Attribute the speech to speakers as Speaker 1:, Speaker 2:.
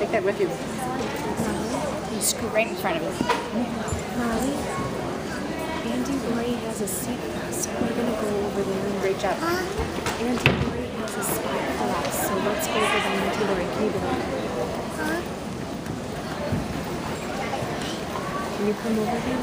Speaker 1: Take that with you.
Speaker 2: You scoot right in front of it.
Speaker 3: Molly, Auntie Lori has a seat for us, so we're going to go over there.
Speaker 1: Great job.
Speaker 3: Auntie Lori has a spot for us, so let's go over to Auntie Lori. Can you go? Can you come over here?